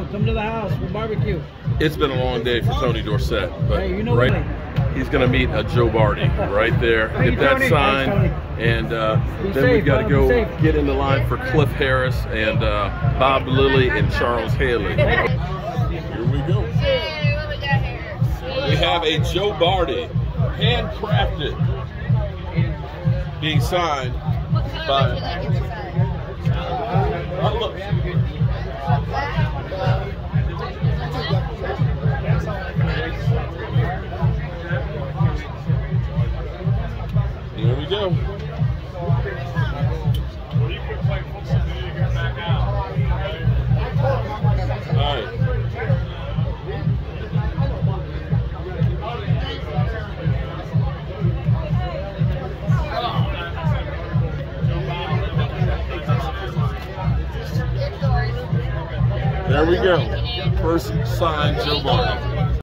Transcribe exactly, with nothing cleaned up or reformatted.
Come, come to the house. We'll barbecue. It's been a long day for Tony Dorset, but hey, you know right, what? he's going to meet a Jobardy right there. Thank Get you, that Tony. sign, Thanks, and uh, then safe, we've got to go safe. get in the line for Cliff Harris and uh, Bob Lilly and Charles Haley. Here we go. Hey, what we got here? We have a Jobardy, handcrafted, being signed What color by. would you like in the side? Oh, look. Here we go. All right. There we go. First signed Jobardy.